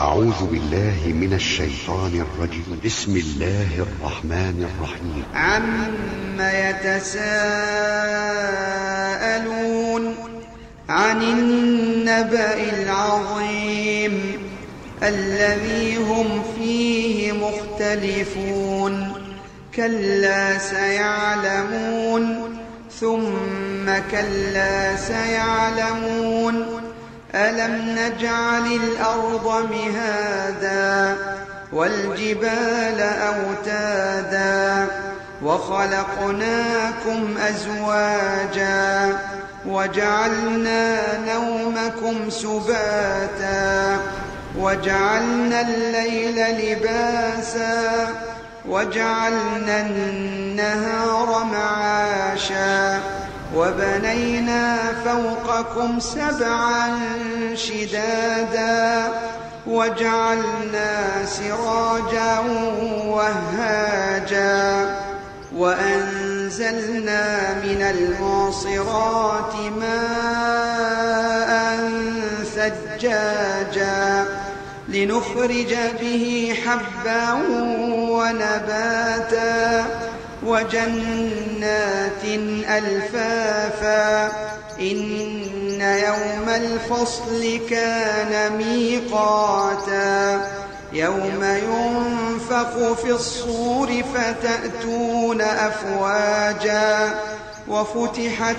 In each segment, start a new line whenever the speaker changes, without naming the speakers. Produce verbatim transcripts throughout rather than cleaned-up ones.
أعوذ بالله من الشيطان الرجيم. بسم الله الرحمن الرحيم.
عم يتساءلون عن النبأ العظيم الذي هم فيه مختلفون. كلا سيعلمون ثم كلا سيعلمون. ألم نجعل الأرض مهادا والجبال أوتادا وخلقناكم أزواجا وجعلنا نومكم سباتا وجعلنا الليل لباسا وجعلنا النهار معاشا وبنينا فوقكم سبعا شدادا وجعلنا سراجا وهاجا وأنزلنا من المعصرات ماء ثجاجا لنخرج به حبا ونباتا وجنات ألفافا. إن يوم الفصل كان ميقاتا يوم ينفخ في الصور فتأتون أفواجا وفتحت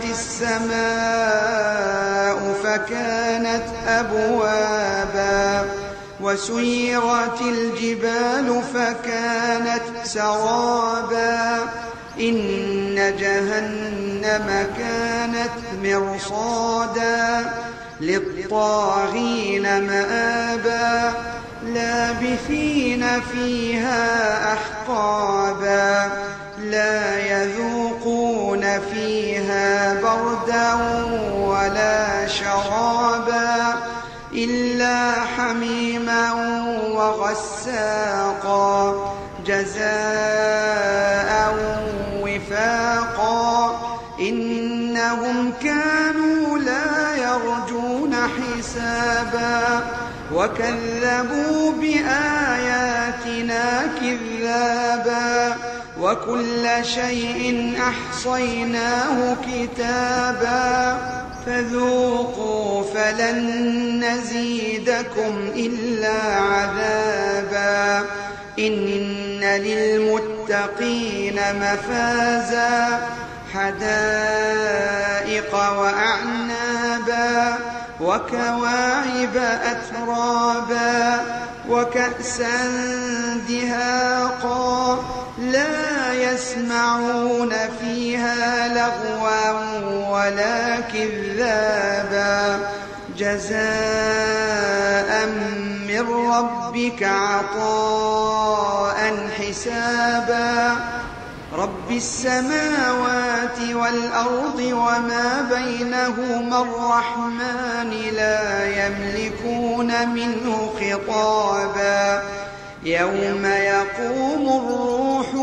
السماء فكانت أبوابا وسيرت الجبال فكانت سرابا. إن جهنم كانت مرصادا للطاغين مآبا لابثين فيها أحقابا لا يذوقون فيها بردا ولا شرابا إلا حميما وغساقا جزاء وفاقا. إنهم كانوا لا يرجون حسابا وكذبوا بآياتنا كذابا وكل شيء أحصيناه كتابا فذوقوا فلن نزيدكم إلا عذابا. إن للمتقين مفازا حدائق وأعنابا وكواعب أترابا وكأسا دهاقا لا يسمعون فيها لغوا ولا كذابا جزاء من ربك عطاء حسابا. رب السماوات والأرض وما بينهما الرحمن لا يملكون منه خطابا. يوم يقوم الروح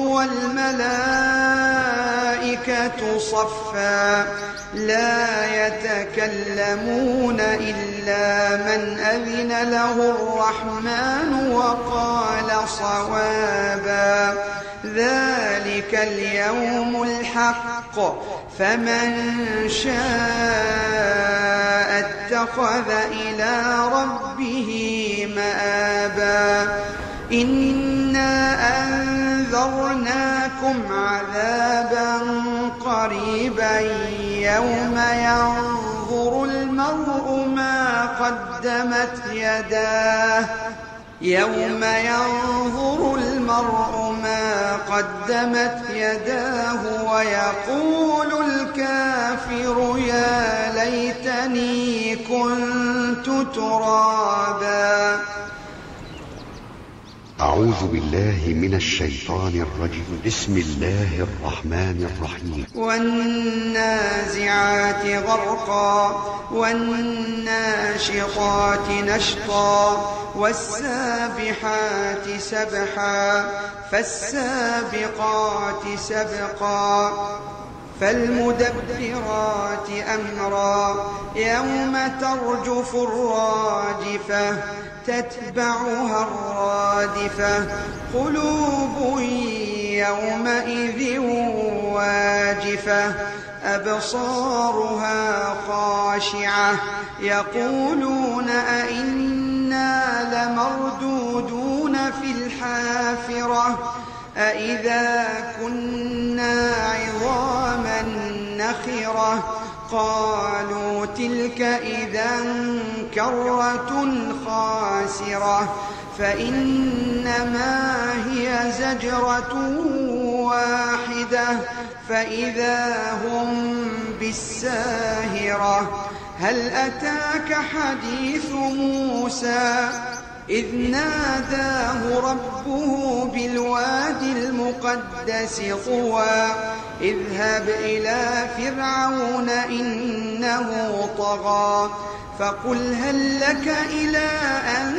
والملائكة صفا لا يتكلمون إلا من أذن له الرحمن وقال صوابا. ذلك اليوم الحق فمن شاء اتخذ إلى ربه مآبا. إنا أنذرناكم عذابا قريبا يوم ينظر المرء ما قدمت يداه يوم ينظر المرء ما قدمت يداه ويقول الكافر يا ليتني كنت ترابا.
أعوذ بالله من الشيطان الرجيم. بسم الله الرحمن الرحيم.
والنازعات غرقا والناشطات نشطا والسابحات سبحا فالسابقات سبقا فالمدبرات أمرا يوم ترجف الراجفة تتبعها الرادفة قلوب يومئذ واجفة أبصارها خاشعة يقولون أئنا لمردودون في الحافرة أئذا كنا عظاما نخرة قالوا تلك إذا كرة خاسرة فإنما هي زجرة واحدة فإذا هم بالساهرة هل أتاك حديث موسى إذ ناداه ربه بالوادي المقدس طوى اذهب إلى فرعون إنه طغى فقل هل لك إلى أن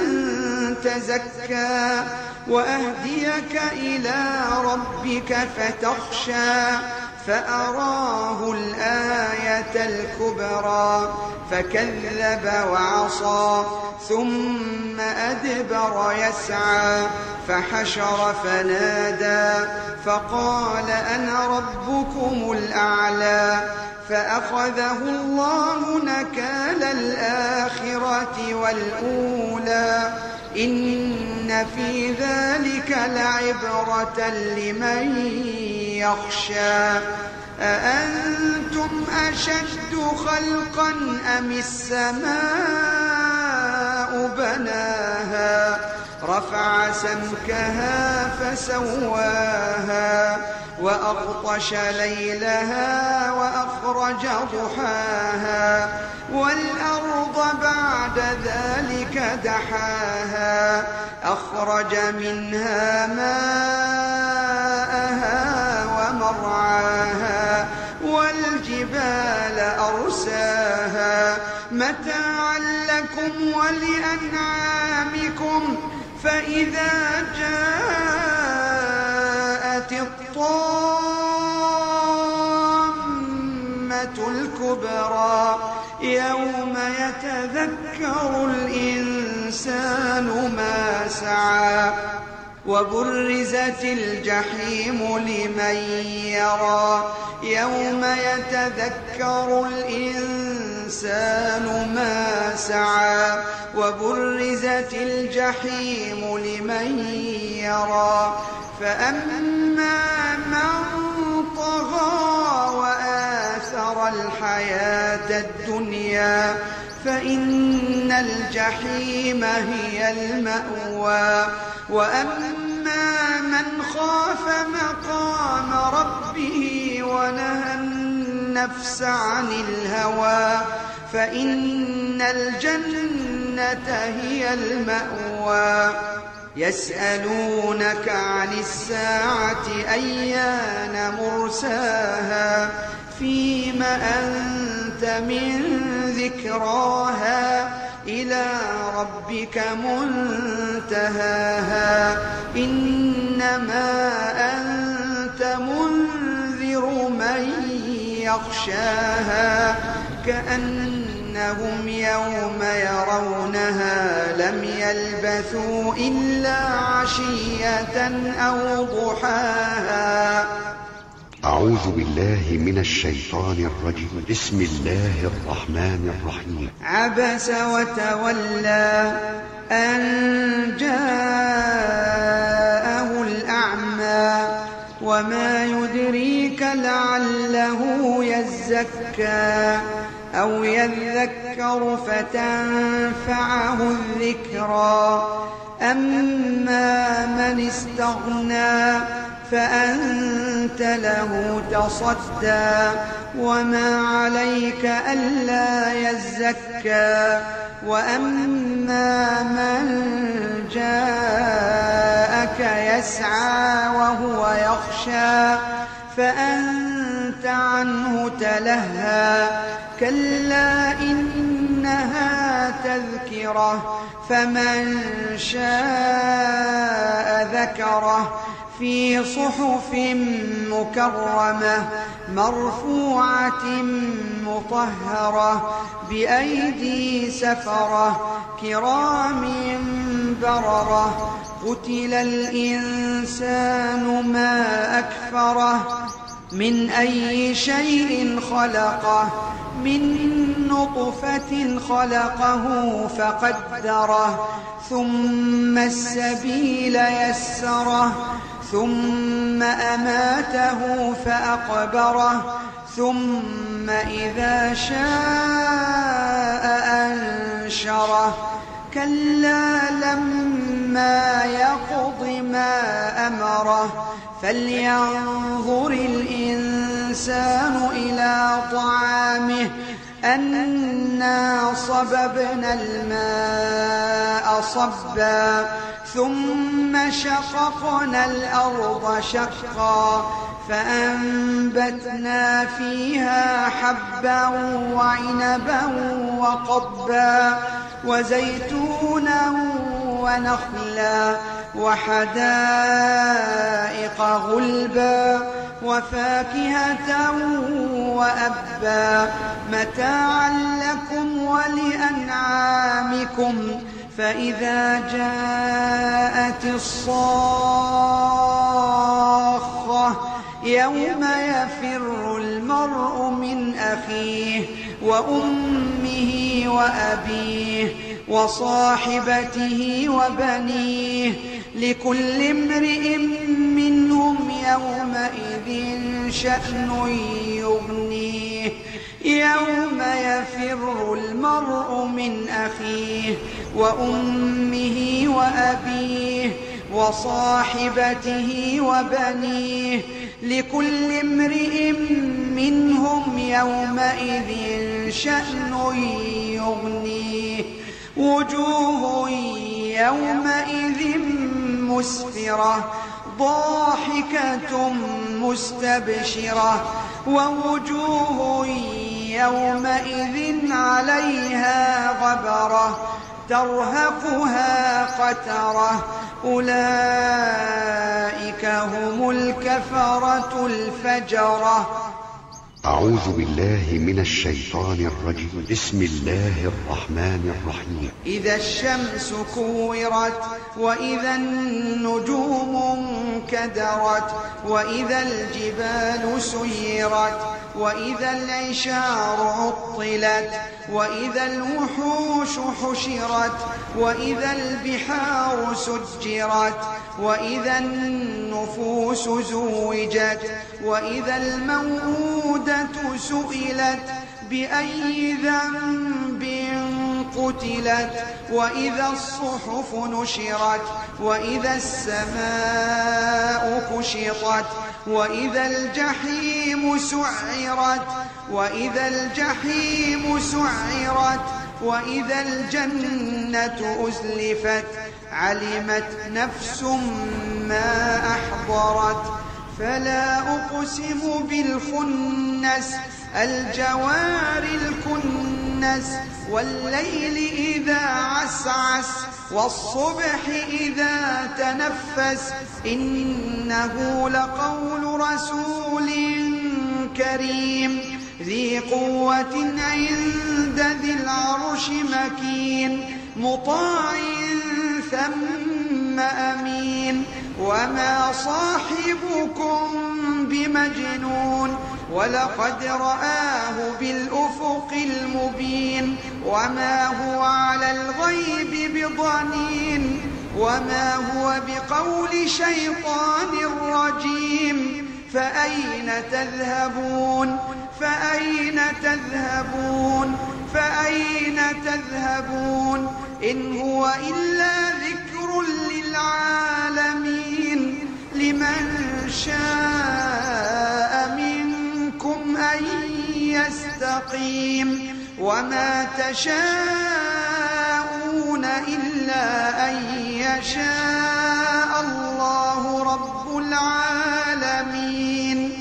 تزكى وأهديك إلى ربك فتخشى فأراه الآية الكبرى فكذب وعصى ثم أدبر يسعى فحشر فنادى فقال أنا ربكم الأعلى فأخذه الله نكال الآخرة والأولى إن في ذلك لعبرة لمن يخشى أأنتم أشد خلقا أم السماء بناها رفع سمكها فسواها وأغطش ليلها وأخرج ضحاها والأرض بعد ذلك دحاها أخرج منها ماءها ومرعاها والجبال أرساها متاعا لكم ولأنعامكم فإذا جاءت الطامة الكبرى يوم يتذكر الإنسان ما سعى وبرزت الجحيم لمن يرى يوم يتذكر الإنسان ما سعى وبرزت الجحيم لمن يرى فأما من طغى وآثر الحياة الدنيا فإن الجحيم هي المأوى وأما من خاف مقام ربه ونهى النفس عن الهوى فإن الجنة هي المأوى يسألونك عن الساعة أيان مرساها فيم أنت من ذكراها إلى ربك منتهاها إنما أنت منذر من يخشاها كأنهم يوم يرونها لم يلبثوا إلا عشية أو ضحاها.
أعوذ بالله من الشيطان الرجيم. بسم الله الرحمن الرحيم.
عبس وتولى أن جاءه الأعمى وما يدريك لعله يزكى أو يذكر فتنفعه الذكرى أما من استغنى فأنت له تصدى وما عليك ألا يزكى وأما من جاءك يسعى وهو يخشى فأنت عنه تلهى كلا إنها تذكرة فمن شاء ذكره في صحف مكرمة مرفوعة مطهرة بأيدي سفرة كرام بررة. قتل الإنسان ما أكفره من أي شيء خلقه من نطفة خلقه فقدره ثم السبيل يسره ثم أماته فأقبره ثم إذا شاء أنشره. كلا لما يقض ما أمره فلينظر الإنسان إلى طعامه أنا صببنا الماء صبا ثم شققنا الأرض شقا فأنبتنا فيها حبا وعنبا وقضبا وزيتونا ونخلا وحدائق غلبا وفاكهة وأبا متاعا لكم ولأنعامكم. فإذا جاءت الصاخة يوم يفر المرء من أخيه وأمه وأبيه وصاحبته وبنيه لكل امرئ منهم يومئذ شأن يغنيه. يوم يفر المرء من أخيه وأمه وأبيه وصاحبته وبنيه لكل امرئ منهم يومئذ شأن يغنيه. وجوه يومئذ مسفرة ضاحكة مستبشرة ووجوه يومئذ عليها غبرة ترهقها قترة أولئك هم الكفرة الفجرة.
أعوذ بالله من الشيطان الرجيم. بسم الله الرحمن الرحيم.
إذا الشمس كورت وإذا النجوم انكدرت وإذا الجبال سيرت وإذا العشار عطلت وإذا الوحوش حشرت وإذا البحار سجرت وإذا النفوس زوجت وإذا الموءودة سئلت بأي ذنب قتلت وإذا الصحف نشرت وإذا السماء كشطت وإذا الجحيم سعرت وإذا الجحيم سعرت وإذا الجنة أزلفت علمت نفس ما أحضرت. فلا أقسم بالخنس الجوار الكنس والليل إذا عسعس والصبح إذا تنفس إنه لقول رسول كريم ذي قوة عند ذي العرش مكين مطاع ثم أمين. وما صاحبكم بمجنون ولقد رآه بالأفق المبين وما هو على الغيب بضنين وما هو بقول شيطان رجيم. فأين تذهبون فأين تذهبون فأين تذهبون إن هو إلا ذكر للعالمين. لمن شاء منكم أن يستقيم وما تشاءون إلا أن يشاء الله رب العالمين.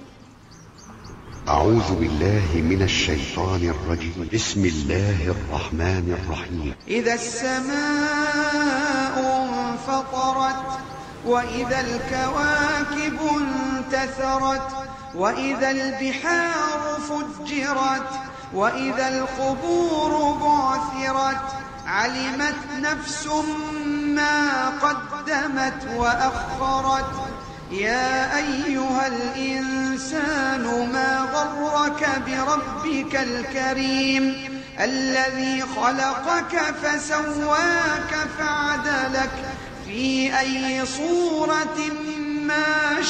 أعوذ بالله من الشيطان الرجيم. بسم الله الرحمن الرحيم.
إذا السماء انفطرت وإذا الكواكب انتثرت وإذا البحار فجرت وإذا القبور بعثرت علمت نفس ما قدمت وأخرت يا أيها الإنسان ما غرك بربك الكريم الذي خلقك فسواك فعدلك في أي صورة ما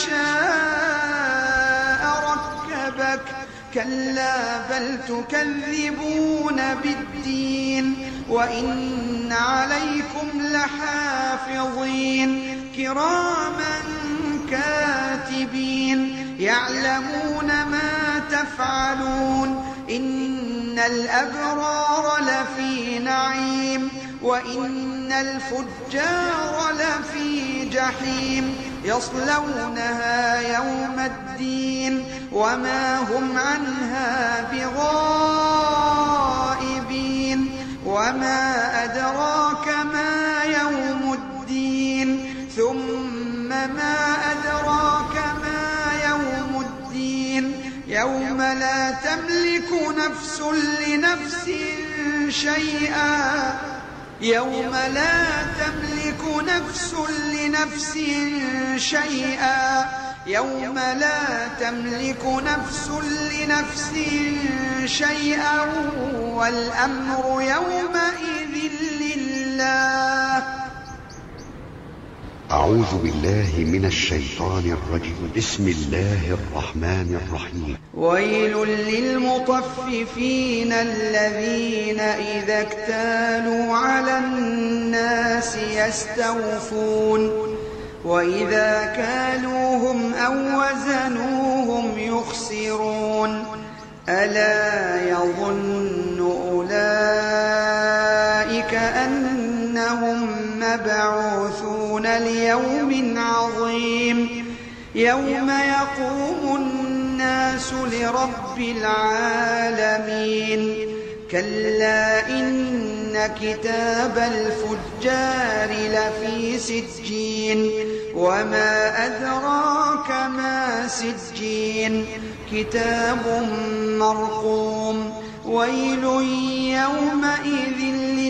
شاء ركبك كلا بل تكذبون بالدين وإن عليكم لحافظين كراما كاتبين يعلمون ما تفعلون إن الأبرار لفي نعيم وإن الفجار لفي جحيم يصلونها يوم الدين وما هم عنها بغائبين وما أدراك ما يوم الدين ثم ما أدراك ما يوم الدين يوم لا تملك نفس لنفس شيئا يوم لا تملك نفس لنفس شيئا يوم لا تملك نفس لنفس شيئا والأمر يومئذ لله.
أعوذ بالله من الشيطان الرجيم. بسم الله الرحمن الرحيم.
ويل للمطففين الذين إذا اكتالوا على الناس يستوفون وإذا كالوهم أو وزنوهم يخسرون ألا يظن أولئك أنهم مبعوثون ليوم عظيم يوم يقوم الناس لرب العالمين كلا إن كتاب الفجار لفي سجين وما أدراك ما سجين كتاب مرقوم ويل يومئذ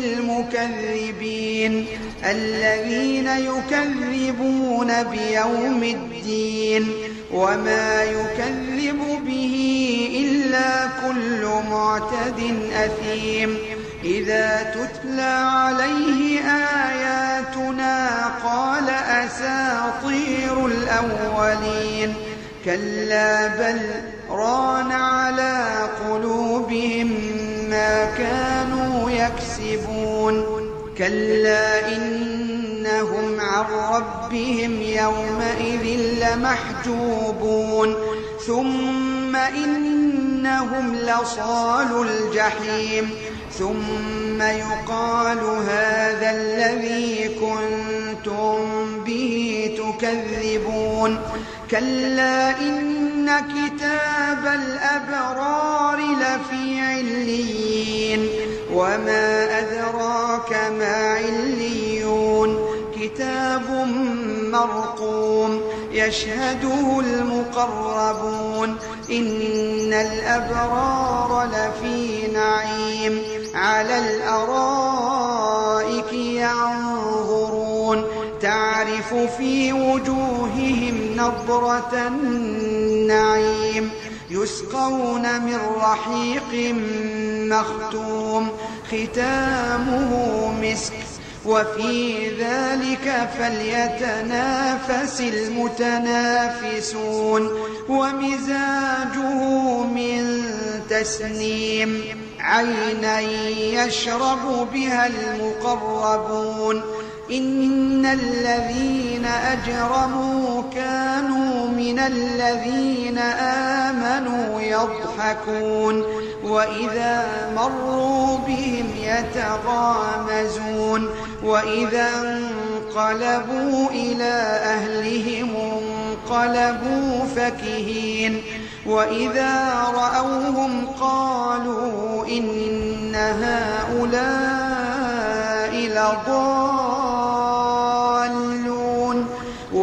للمكذبين الذين يكذبون بيوم الدين وما يكذب به إلا كل معتد أثيم إذا تتلى عليه آياتنا قال أساطير الأولين كلا بل ران على قلوبهم ما كانوا يكسبون كلا إنهم عن ربهم يومئذ لمحجوبون ثم إنهم لصالو الجحيم ثم يقال هذا الذي كنتم به تكذبون كلا إن كتاب الأبرار لفي عليين وما أدراك ما عليون كتاب مرقوم يشهده المقربون إن الأبرار لفي نعيم على الأرائك ينظرون تعرف في وجوههم نضرة النعيم يسقون من رحيق مختوم ختامه مسك وفي ذلك فليتنافس المتنافسون ومزاجه من تسنيم عينا يشرب بها المقربون إن الذين أجرموا كانوا من الذين آمنوا يضحكون وإذا مروا بهم يتغامزون وإذا انقلبوا إلى أهلهم انقلبوا فكهين وإذا رأوهم قالوا إن هؤلاء لضالون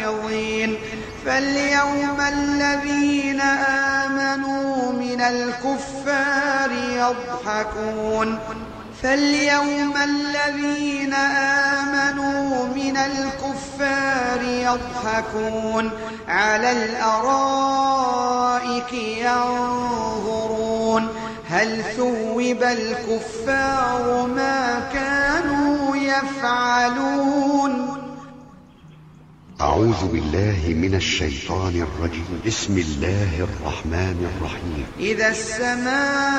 حافظين فاليوم الذين آمنوا من الكفار يضحكون فاليوم الذين آمنوا من الكفار يضحكون على الأرائك ينظرون هل ثوب الكفار ما كانوا يفعلون.
أعوذ بالله من الشيطان الرجيم. بسم الله الرحمن الرحيم.
إذا السماء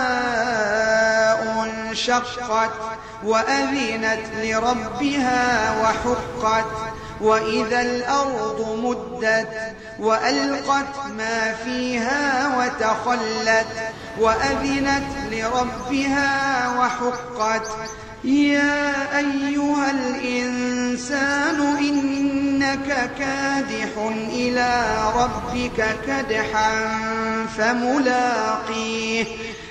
انشقت وأذنت لربها وحقت وإذا الأرض مدت وألقت ما فيها وتخلت وأذنت لربها وحقت يا أيها الإنسان إنك كادح إلى ربك كدحا فملاقيه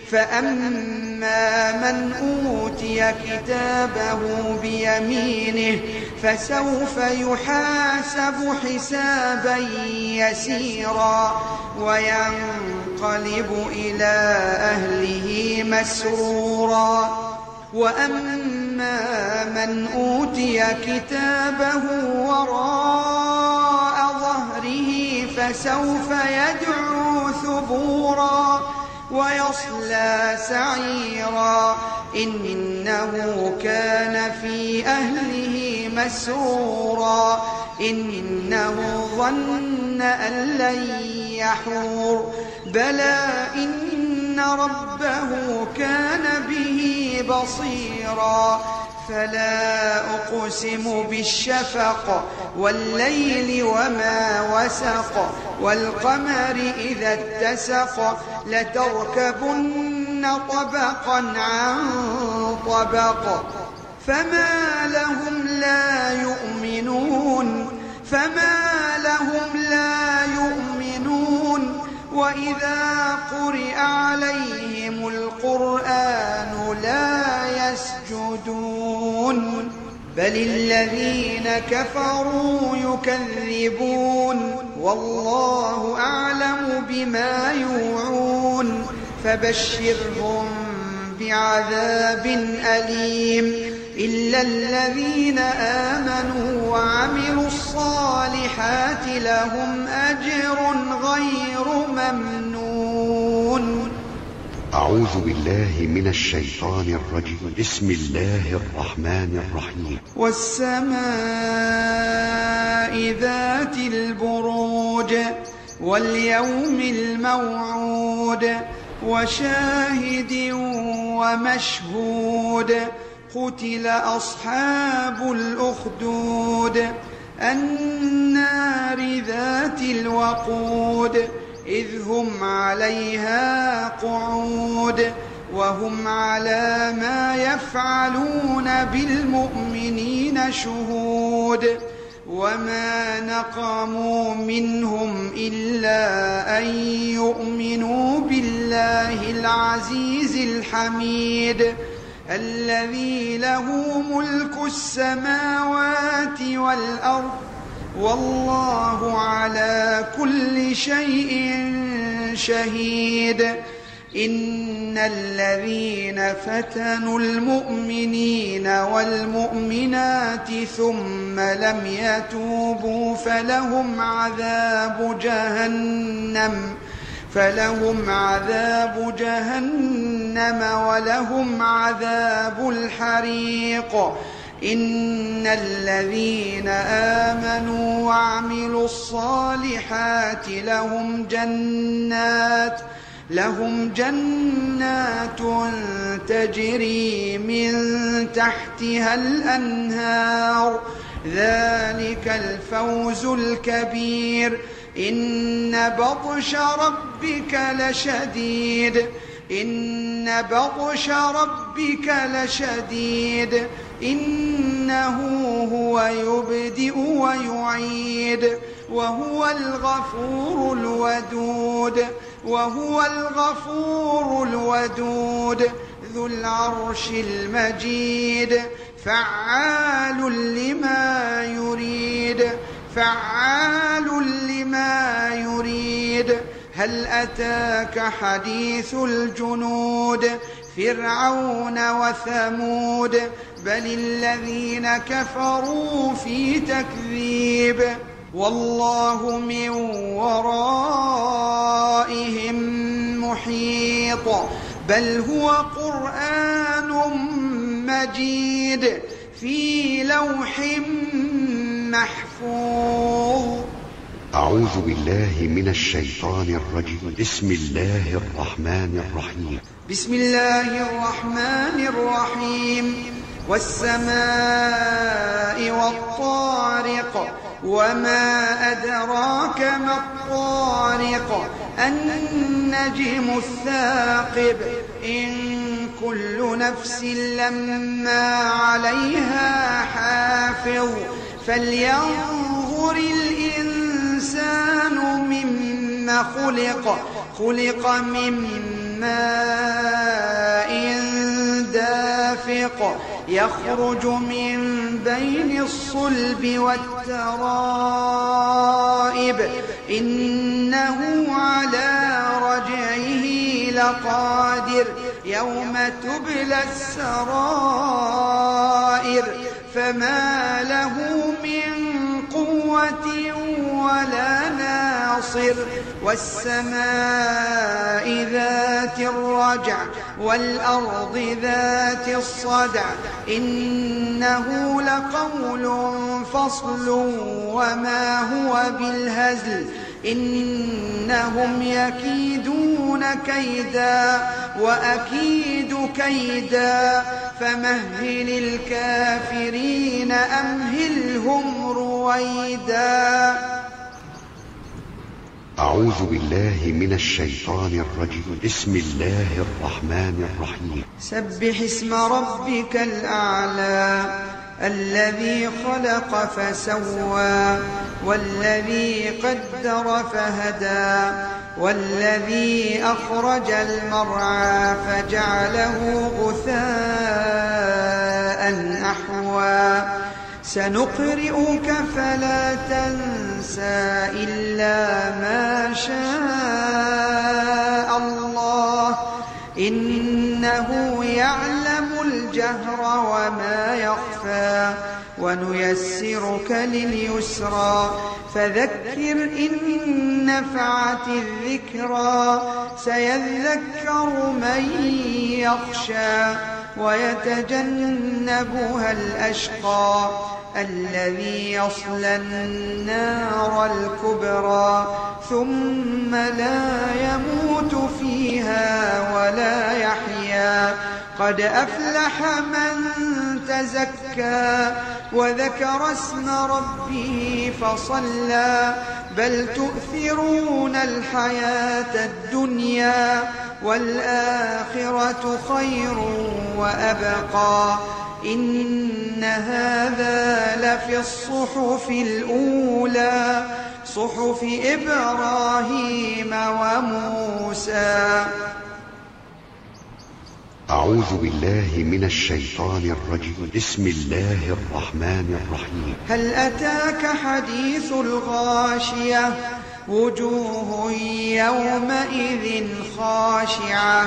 فأما من أوتي كتابه بيمينه فسوف يحاسب حسابا يسيرا وينقلب إلى أهله مسرورا وأما من أوتي كتابه وراء ظهره فسوف يدعو ثبورا ويصلى سعيرا إنه كان في أهله مسرورا إنه ظن أن لن يحور بلى إن ربه كان به بصيرا فلا أقسم بالشفق والليل وما وسق والقمر إذا اتسق لتركبن طبقا عن طبق فما لهم لا يؤمنون فما لهم لا يؤمنون وإذا قرئ عليهم القرآن لا يسجدون بل الذين كفروا يكذبون والله أعلم بما يوعون فبشرهم بعذاب أليم إلا الذين آمنوا وعملوا الصالحات لهم أجر غير ممنون.
أعوذ بالله من الشيطان الرجيم. بسم الله الرحمن الرحيم.
والسماء ذات البروج واليوم الموعود وشاهد ومشهود قتل أصحاب الأخدود النار ذات الوقود إذ هم عليها قعود وهم على ما يفعلون بالمؤمنين شهود وما نقموا منهم إلا أن يؤمنوا بالله العزيز الحميد الذي له ملك السماوات والأرض والله على كل شيء شهيد إن الذين فتنوا المؤمنين والمؤمنات ثم لم يتوبوا فلهم عذاب جهنم فلهم عذاب جهنم ولهم عذاب الحريق إن الذين آمنوا وعملوا الصالحات لهم جنات لهم جنات تجري من تحتها الأنهار ذلك الفوز الكبير إن بطش ربك لشديد إن بطش ربك لشديد إنه هو يبدئ ويعيد وهو الغفور الودود وهو الغفور الودود ذو العرش المجيد فعال لما يريد فعال لما يريد هل أتاك حديث الجنود فرعون وثمود بل الذين كفروا في تكذيب والله من ورائهم محيط بل هو قرآن مجيد في لوح محفوظ.
أعوذ بالله من الشيطان الرجيم. بسم الله الرحمن الرحيم.
بسم الله الرحمن الرحيم. والسماء والطارق وما أدراك ما الطارق النجم الثاقب إن كل نفس لما عليها حافظ فلينظر الإنسان مما خلق خلق من ماء دافق يخرج من بين الصلب والترائب إنه على رجعه لقادر يوم تبلى السرائر فما له من قوة ولا ناصر والسماء ذات الرجع والأرض ذات الصدع إنه لقول فصل وما هو بالهزل إنهم يكيدون كيدا وأكيد كيدا فمهل الكافرين أمهلهم رويدا.
أعوذ بالله من الشيطان الرجيم. بسم الله الرحمن الرحيم.
سبح اسم ربك الأعلى الذي خلق فسوى والذي قدر فهدى والذي أخرج المرعى فجعله غثاء أحوى سنقرئك فلا تنسى إلا ما شاء الله إنه يعلم الجهر وما يخفى ونيسرك لليسرى فذكر إن نفعت الذكرى سيذكر من يخشى ويتجنبها الأشقى الذي يصلى النار الكبرى ثم لا يموت فيها ولا يحيا قد أفلح من تزكى وذكر اسم ربه فصلى بل تؤثرون الحياة الدنيا والآخرة خير وأبقى إن هذا لفي الصحف الأولى صحف إبراهيم وموسى.
أعوذ بالله من الشيطان الرجيم. بسم الله الرحمن الرحيم.
هل أتاك حديث الغاشية وجوه يومئذ خاشعة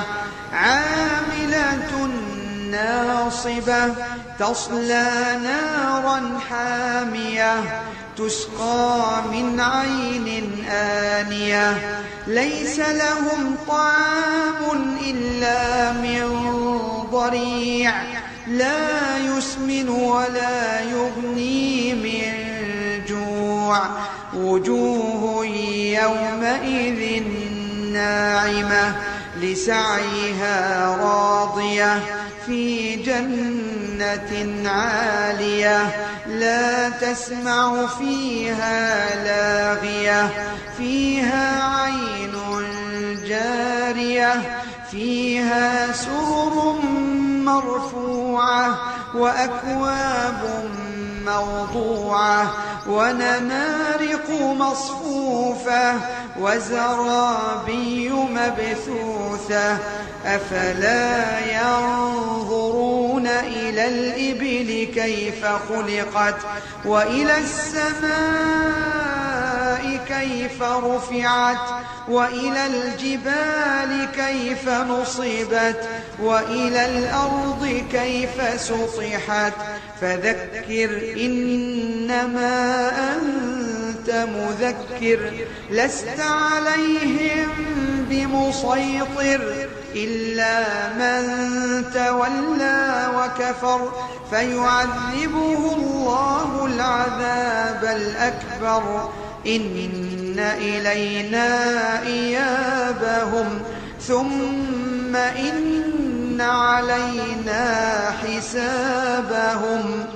عاملة ناصبة تصلى نارا حامية تسقى من عين آنية ليس لهم طعام إلا من ضريع لا يسمن ولا يغني من جوع وجوه يومئذ ناعمة لسعيها راضية في جنة عالية لا تسمع فيها لاغية فيها عين جارية فيها سرر مرفوعة وأكواب موضوعة ونمارق مصفوفة وزرابي مبثوثة أفلا ينظرون إلى الإبل كيف خلقت وإلى السماء كيف رفعت وإلى الجبال كيف نصبت وإلى الأرض كيف سطحت فذكر إنما أنت مذكر لست عليهم بمسيطر إلا من تولى وكفر فيعذبه الله العذاب الأكبر إن إلينا إيابهم ثم إن علينا حسابهم.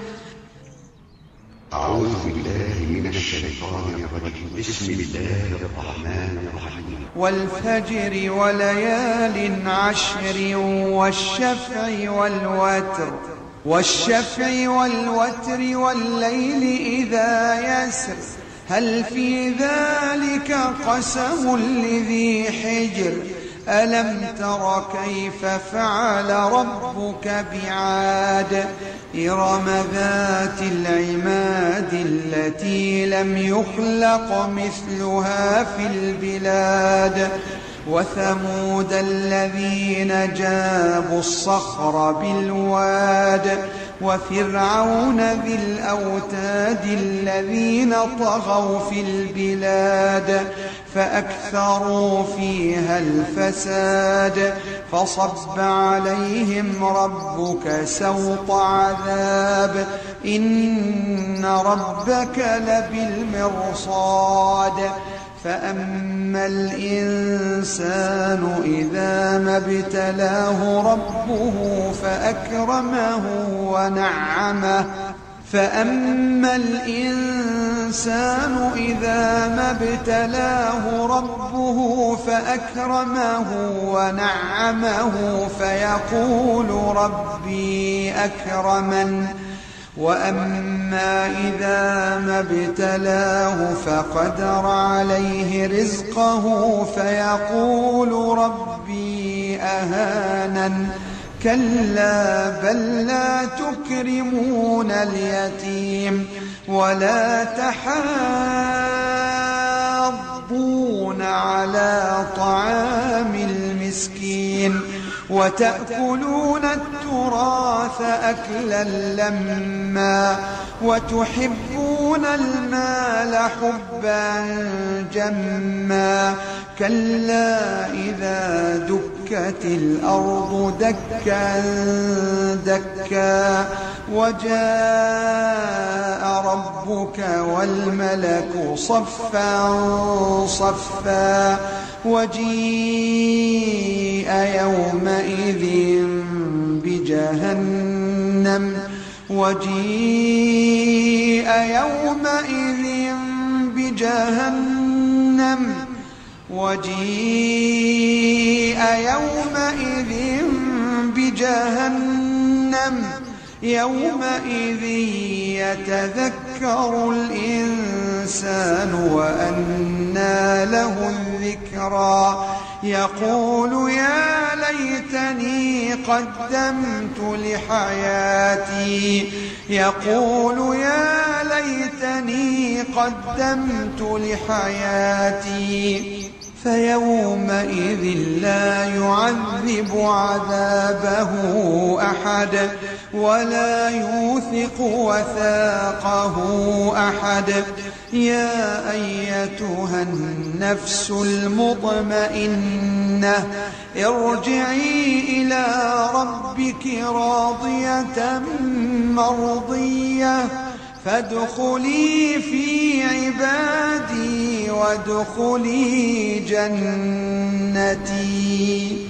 أعوذ بالله من الشيطان الرجيم. بسم الله الرحمن الرحيم.
والفجر وليال عشر والشفع والوتر والشفع والوتر والليل إذا يسر هل في ذلك قسم لذي حجر ألم تر كيف فعل ربك بعاد إرم ذات العماد التي لم يخلق مثلها في البلاد وثمود الذين جابوا الصخر بالواد وفرعون ذي الأوتاد الذين طغوا في البلاد فأكثروا فيها الفساد فصب عليهم ربك سوط عذاب إن ربك لبالمرصاد فأما الإنسان إذا ما ابتلاه ربه فأكرمه ونعمه فأما الإنسان إذا ما ابتلاه ربه فأكرمه ونعمه فيقول ربي أكرمن وأما إذا ما ابتلاه فقدر عليه رزقه فيقول ربي أهانن كلا بل لا تكرمون اليتيم ولا تحاضون على طعام المسكين وتأكلون التراث أكلا لما وتحبون المال حبا جما كلا إذا دكت الأرض دكا دكا وجاء ربك والملك صفا صفا وجيء يومئذ بجهنم وجيء يومئذ بجهنم وجيء يومئذ بجهنم يومئذ يتذكر الإنسان وأنى له الذكرى يقول يا ليتني قدمت لحياتي يقول يا ليتني قدمت لحياتي فيومئذ لا يعذب عذابه أحد ولا يوثق وثاقه أحد يا أيتها النفس المطمئنة ارجعي إلى ربك راضية مرضية فادخلي في عبادي وادخلي جنتي.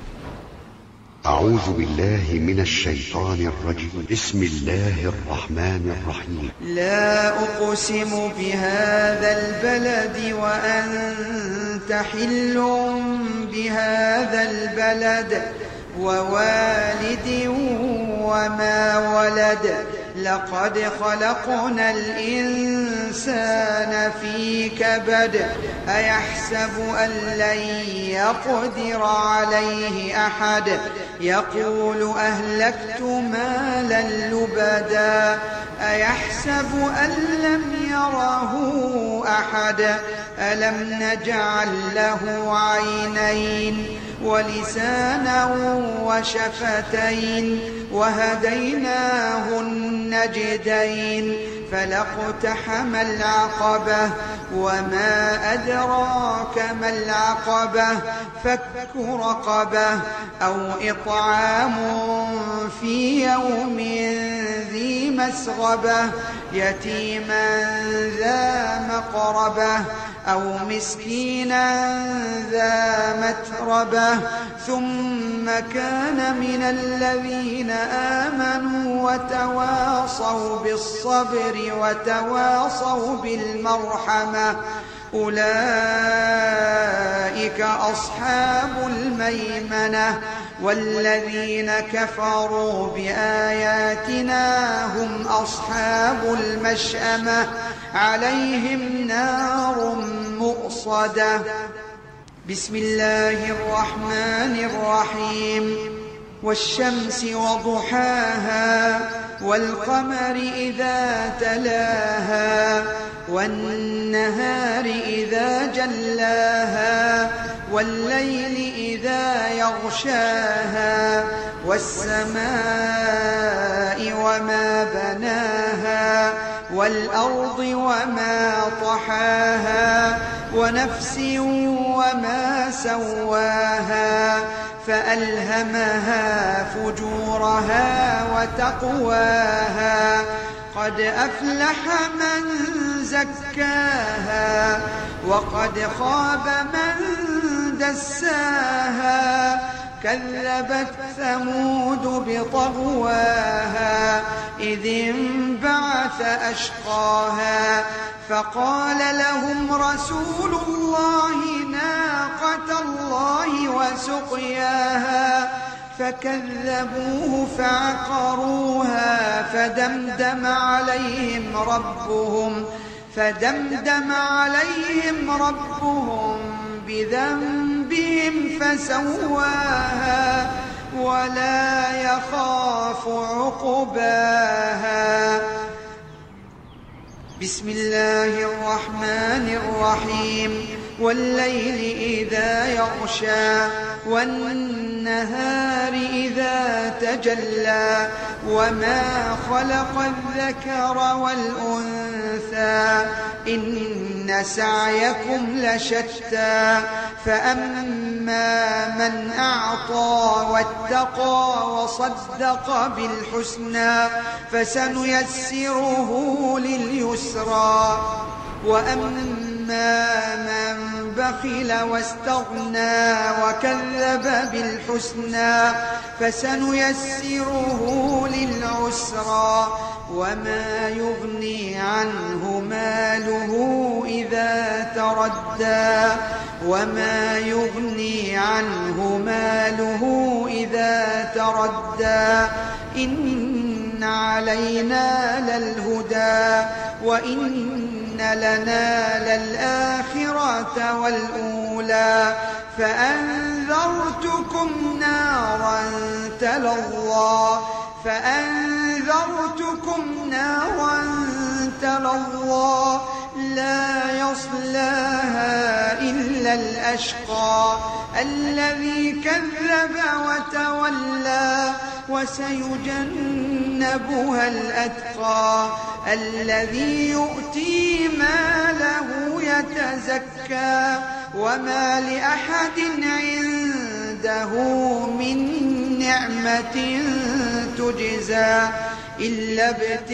أعوذ بالله من الشيطان الرجيم. بسم الله الرحمن الرحيم.
لا أقسم بهذا البلد وأنت حل بهذا البلد ووالد وما ولد لقد خلقنا الإنسان في كبد أيحسب أن لن يقدر عليه أحد يقول أهلكت مالا لبدا أيحسب أن لم يره أحد ألم نجعل له عينين ولسانا وشفتين وهديناه النجدين فلاقتحم العقبة وما أدراك ما العقبة فك رقبة أو إطعام في يوم ذي مسغبة يتيما ذا مقربة أو مسكينا ذا متربة ثم كان من الذين آمنوا وتواصوا بالصبر وتواصوا بالمرحمة أولئك أصحاب الميمنة والذين كفروا بآياتنا هم أصحاب المشأمة عليهم نار مؤصدة. بسم الله الرحمن الرحيم والشمس وضحاها والقمر إذا تلاها والنهار إذا جلاها والليل إذا يغشاها والسماء وما بناها والأرض وما طحاها ونفس وما سواها فألهمها فجورها وتقواها قد أفلح من زكاها وقد خاب من دساها كذبت ثمود بطغواها إذ انبعث أشقاها فقال لهم رسول الله ناقة الله وسقياها فكذبوه فعقروها فدمدم عليهم ربهم فدمدم عليهم ربهم بذنبهم فسواها ولا يخاف عقباها. بسم الله الرحمن الرحيم والليل إذا يغشى والنهار إذا تجلى وما خلق الذكر والأنثى إن سعيكم لشتى فأما من أعطى واتقى وصدق بالحسنى فسنيسره لليسرى وأما من بخل واستغنى وكذب بالحسنى فسنيسره للعسرى وما يغني عنه ماله إذا تردى وما يغني عنه ماله إذا تردى إن علينا للهدى وإن لنا للآخرة والأولى فأنذرتكم نارا تلظى فأنذرتكم نارا تلظى لا يصلاها إلا الأشقى الذي كذب وتولى وسيجنبها الأتقى الذي يؤتي ماله يتزكى وما لأحد عنده من نعمة تجزى إلا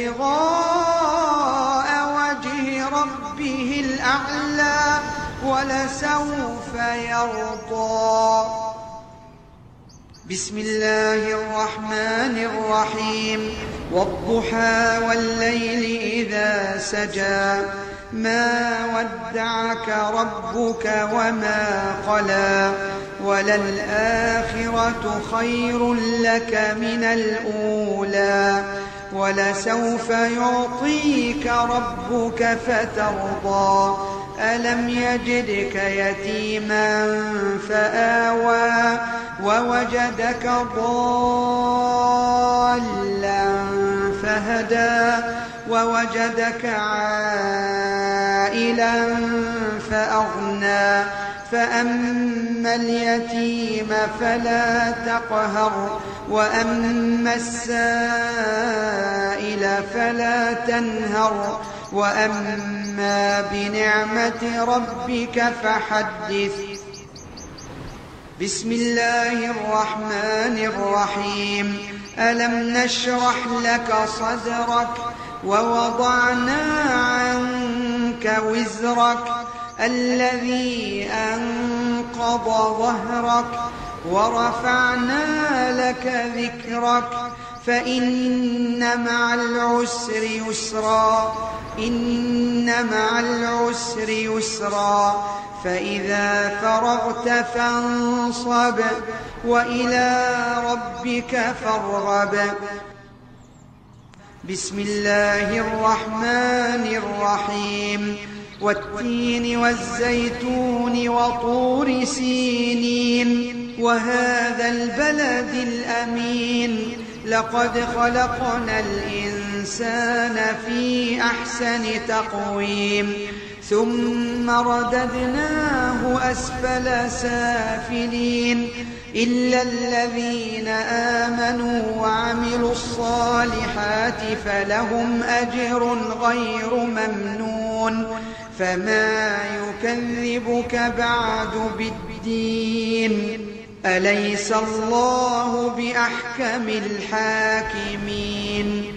ابتغاء وجه ربه الأعلى ولسوف يرضى. بسم الله الرحمن الرحيم والضحى والليل إذا سجى ما ودعك ربك وما قلى وللآخرة خير لك من الأولى ولسوف يعطيك ربك فترضى ألم يجدك يتيما فآوى ووجدك ضالا فهدى ووجدك عائلا فأغنى فأما اليتيم فلا تقهر وأما السائل فلا تنهر وأما بنعمة ربك فحدث. بسم الله الرحمن الرحيم. ألم نشرح لك صدرك ووضعنا عنك وزرك الذي أنقض ظهرك ورفعنا لك ذكرك فإن مع العسر يسرا إن مع العسر يسرا فإذا فرغت فانصب وإلى ربك فارغب. بسم الله الرحمن الرحيم. والتين والزيتون وطور سينين وهذا البلد الأمين لقد خلقنا الإنسان في أحسن تقويم ثم رددناه أسفل سافلين إلا الذين آمنوا وعملوا الصالحات فلهم أجر غير ممنون فما يكذبك بعد بالدين أليس الله بأحكم الحاكمين.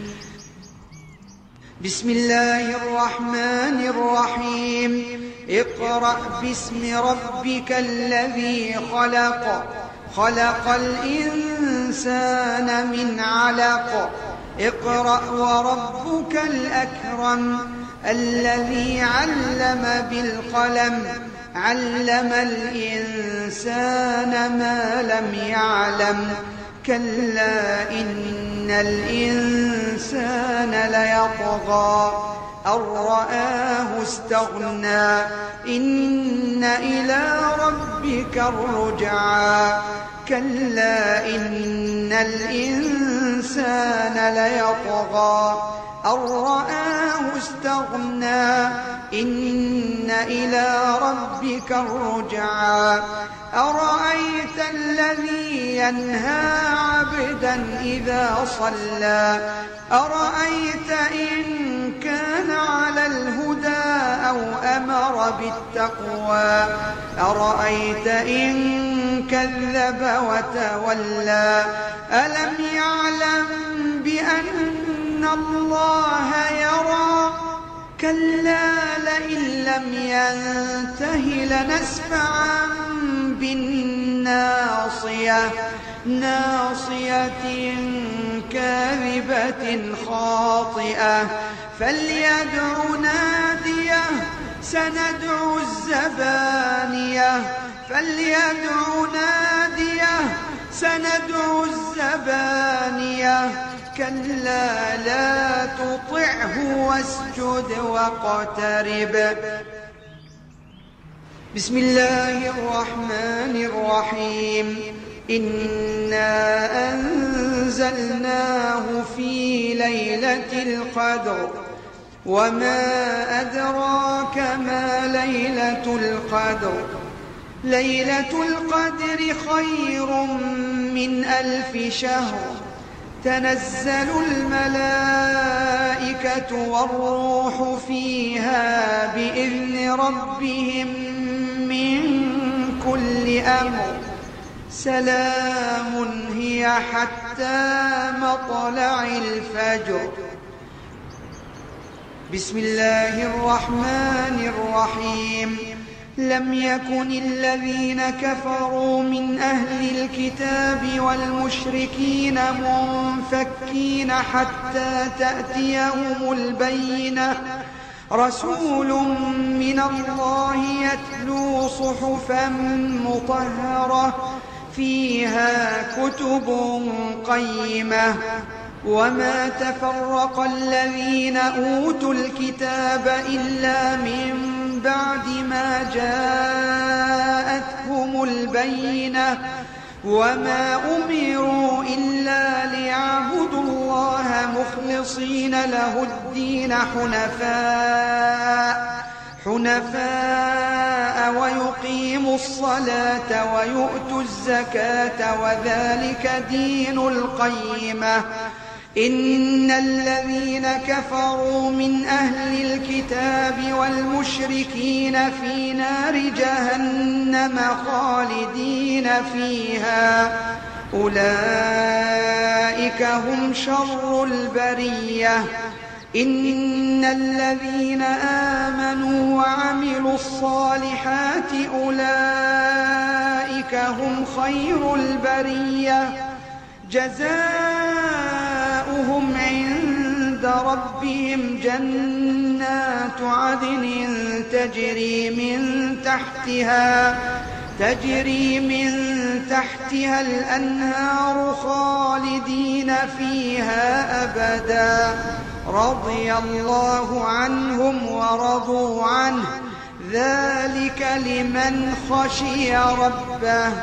بسم الله الرحمن الرحيم. اقرأ باسم ربك الذي خلق خلق الإنسان من علق اقرأ وربك الأكرم الذي علم بالقلم علم الإنسان ما لم يعلم كلا إن الإنسان ليطغى أن رآه استغنى إن إلى ربك الرجعى كلا إن الإنسان ليطغى أن رآه استغنى إن إلى ربك الرجعى أرأيت الذي ينهى عبدا إذا صلى أرأيت إن كان على الهدى أو أمر بالتقوى أرأيت إن كذب وتولى ألم يعلم بأن الله يرى كلا لئن لم ينته لنسفعا بالناصية ناصية كاذبة خاطئة فليدع ناديه سندع الزبانية فليدع ناديه سندع الزبانية كلا لا تطعه واسجد واقترب. بسم الله الرحمن الرحيم. إنا أنزلناه في ليلة القدر وما أدراك ما ليلة القدر ليلة القدر خير من ألف شهر تنزل الملائكة والروح فيها بإذن ربهم من كل أمر سلام هي حتى مطلع الفجر. بسم الله الرحمن الرحيم. لم يكن الذين كفروا من أهل الكتاب والمشركين منفكين حتى تأتيهم البينة رسول من الله يتلو صحفا مطهرة فيها كتب قيمة وما تفرق الذين أوتوا الكتاب إلا من بعد ما جاءتهم البينة وما أمروا إلا ليعبدوا الله مخلصين له الدين حنفاء حنفاء ويقيموا الصلاة ويؤتوا الزكاة وذلك دين القيمة إن الذين كفروا من أهل الكتاب والمشركين في نار جهنم خالدين فيها أولئك هم شر البرية إن الذين آمنوا وعملوا الصالحات أولئك هم خير البرية جزاؤهم عند ربهم جنات عدن تجري من تحتها تجري من تحتها الأنهار خالدين فيها أبدا رضي الله عنهم ورضوا عنه ذلك لمن خشي ربه.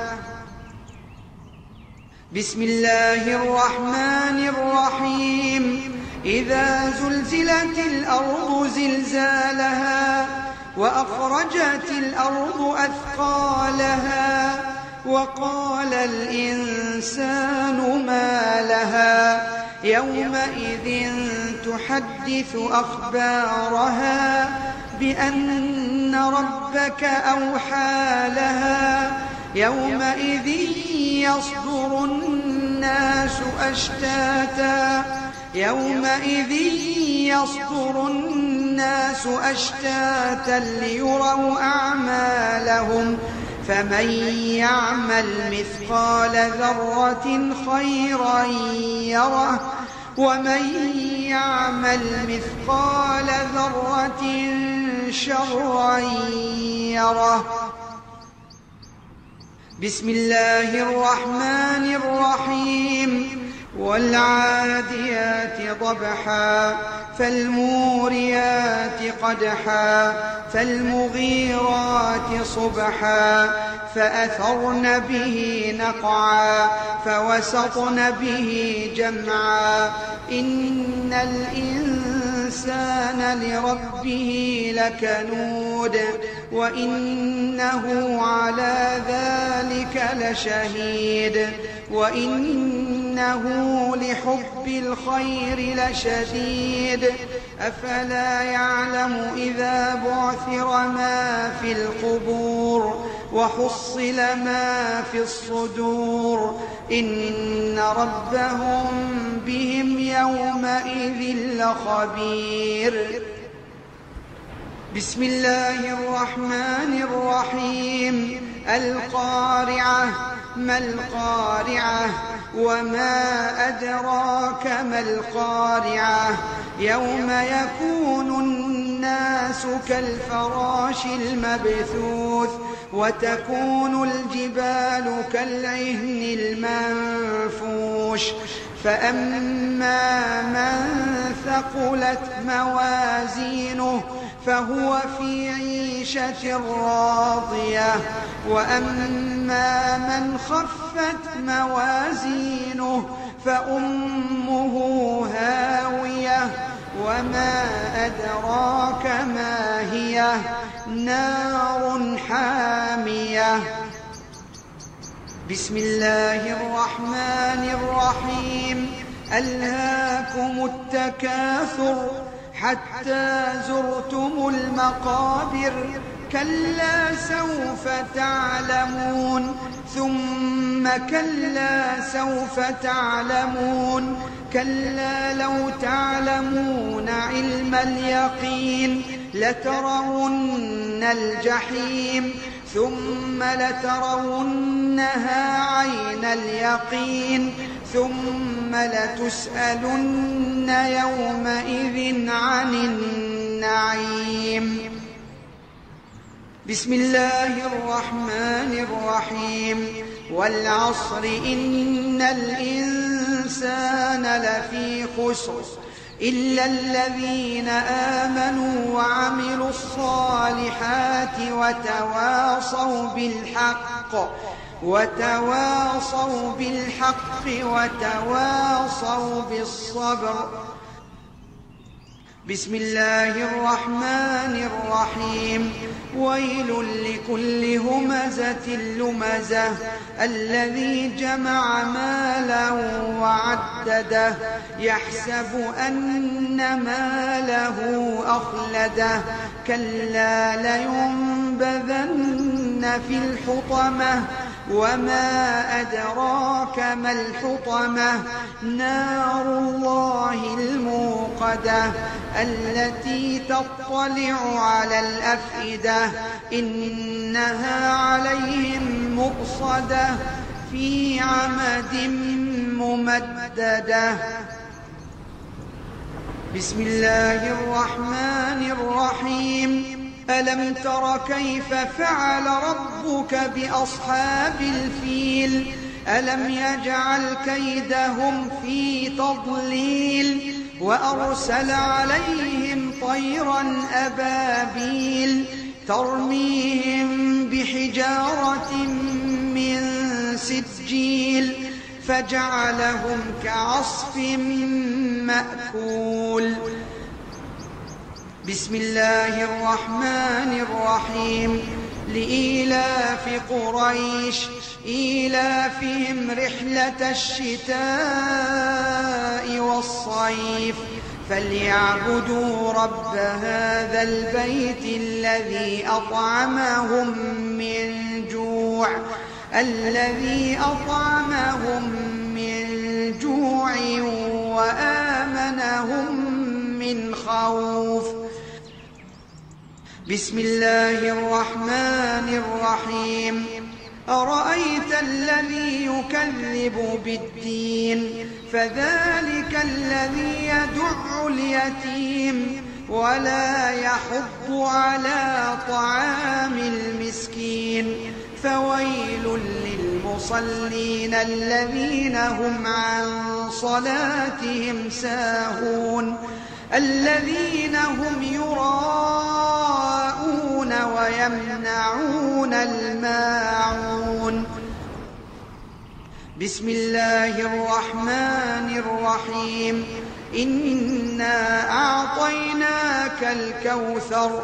بسم الله الرحمن الرحيم إذا زلزلت الأرض زلزالها وأخرجت الأرض أثقالها وقال الإنسان ما لها يومئذ تحدث أخبارها بأن ربك أوحى لها يومئذ يصدر الناس أشتاتا يومئذ يصدر الناس أشتاتا ليروا أعمالهم فمن يعمل مثقال ذرة خيرا يره ومن يعمل مثقال ذرة شرا يره. بسم الله الرحمن الرحيم والعاديات ضبحا فالموريات قدحا فالمغيرات صبحا فأثرن به نقعا فوسطن به جمعا إن الإنسان لربه لكنود وإنه على ذلك لشهيد وإنه لحب الخير لشديد أفلا يعلم إذا بعثر ما في القبور وحصل ما في الصدور إن ربهم بهم يومئذ لخبير. بسم الله الرحمن الرحيم القارعة ما القارعة وما أدراك ما القارعة يوم يكون الناس كالفراش المبثوث وتكون الجبال كالعهن المنفوش فأما من ثقلت موازينه فهو في عيشة راضية وأما من خفت موازينه فأمه هاوية وما أدراك ما هي نار حامية. بسم الله الرحمن الرحيم ألهاكم التكاثر حتى زرتم المقابر كلا سوف تعلمون ثم كلا سوف تعلمون كلا لو تعلمون علم اليقين لترون الجحيم ثم لترونها عين اليقين ثم لتسألن يومئذ عن النعيم. بسم الله الرحمن الرحيم والعصر إن الإنسان الإنسان لفي خسر إلا الذين آمنوا وعملوا الصالحات وتواصوا بالحق وتواصوا بالحق وتواصوا بالصبر. بسم الله الرحمن الرحيم. ويل لكل همزة لمزة الذي جمع مالا وعدده يحسب أن ماله أخلده كلا لينبذن في الحطمة وما أدراك ما الحطمة نار الله الموقدة التي تطلع على الأفئدة إنها عليهم مؤصدة في عمد ممددة. بسم الله الرحمن الرحيم. ألم تر كيف فعل ربك بأصحاب الفيل ألم يجعل كيدهم في تضليل وأرسل عليهم طيرا أبابيل ترميهم بحجارة من سجيل فجعلهم كعصف مأكول. بسم الله الرحمن الرحيم. لإيلاف قريش إيلافهم رحلة الشتاء والصيف فليعبدوا رب هذا البيت الذي أطعمهم من جوع الذي أطعمهم من جوع وآمنهم من خوف. بسم الله الرحمن الرحيم. أرأيت الذي يكذب بالدين فذلك الذي يدع اليتيم ولا يحض على طعام المسكين فويل للمصلين الذين هم عن صلاتهم ساهون الذين هم يراءون ويمنعون الماعون. بسم الله الرحمن الرحيم. إنا أعطيناك الكوثر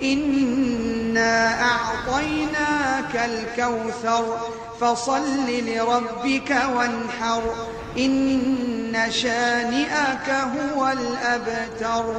إنا أعطيناك الكوثر فصل لربك وانحر إن شانئك هو الأبتر.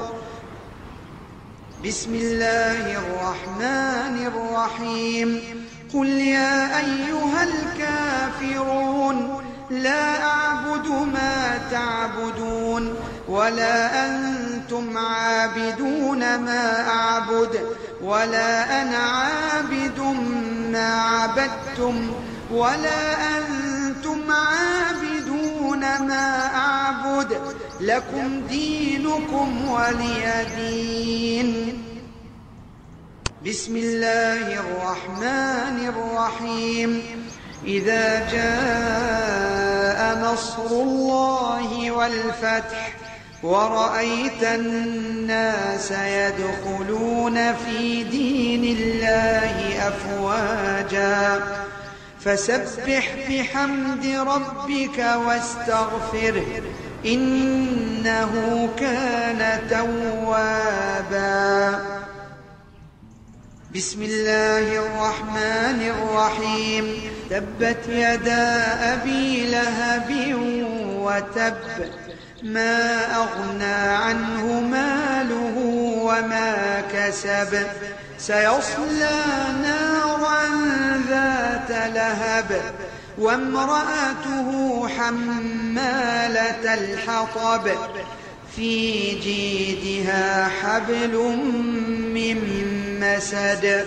بسم الله الرحمن الرحيم. قل يا أيها الكافرون لا أعبد ما تعبدون ولا أنتم عابدون ما أعبد ولا أنا عابد ما عبدتم ولا أنتم عابدون ما أعبد لكم دينكم ولي دين. بسم الله الرحمن الرحيم. إذا جاء نصر الله والفتح ورأيت الناس يدخلون في دين الله أفواجا فسبح بحمد ربك واستغفره إنه كان توابا. بسم الله الرحمن الرحيم. تبت يدا أبي لهب وتب ما أغنى عنه ماله وما كسب سيصلى نارا ذات لهب وامرأته حمالة الحطب في جيدها حبل من مسد.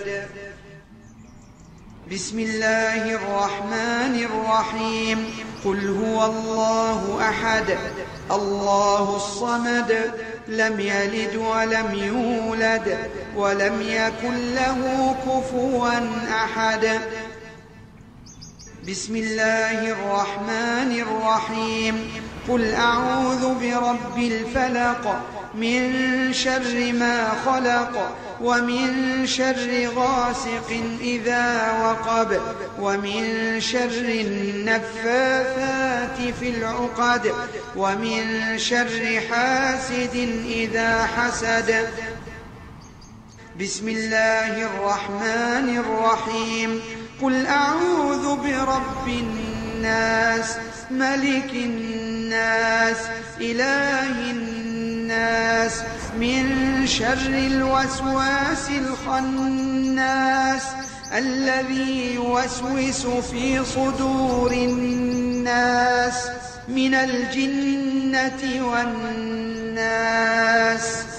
بسم الله الرحمن الرحيم. قل هو الله أحد الله الصمد لم يلد ولم يولد ولم يكن له كفوا أحد. بسم الله الرحمن الرحيم. قل أعوذ برب الفلق من شر ما خلق ومن شر غاسق إذا وقب ومن شر النفاثات في العقد ومن شر حاسد إذا حسد. بسم الله الرحمن الرحيم. قل أعوذ برب الناس ملك الناس إله الناس من شر الوسواس الخناس الذي يوسوس في صدور الناس من الجنة والناس.